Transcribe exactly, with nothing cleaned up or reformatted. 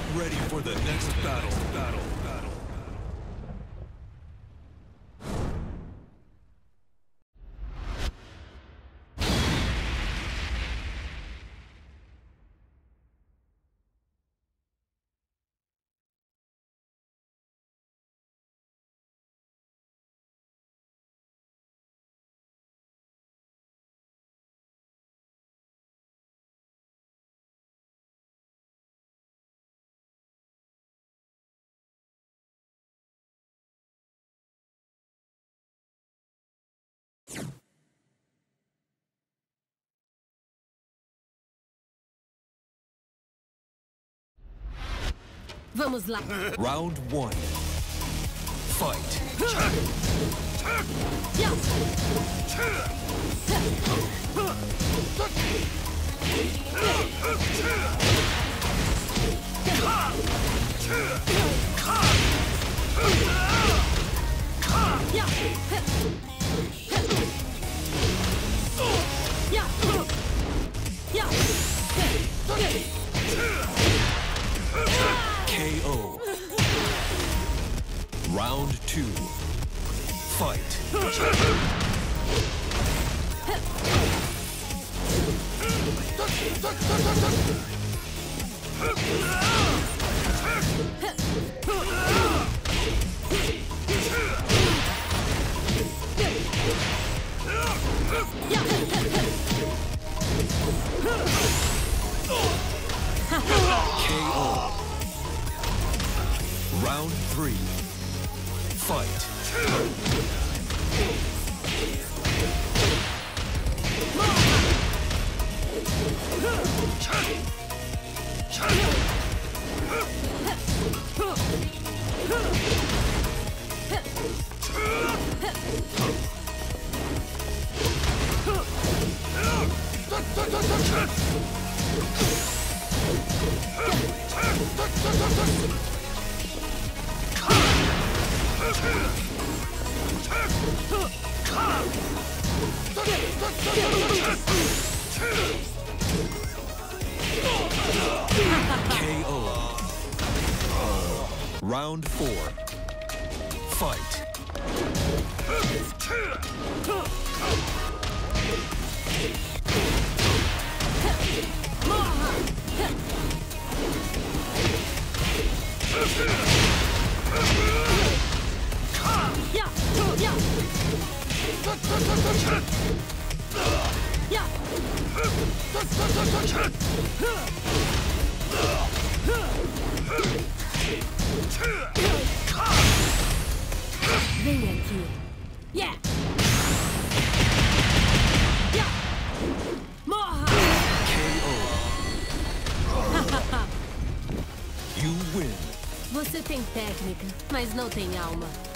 ready for the next battle. Battle. Battle. Vamos lá. Round one. Fight. K O. Round two. Fight. K O. Round three. Fight. K O. Round four. Fight. Vem aqui. Yeah. Yeah. Morra. K O. You win. Você tem técnica, mas não tem alma.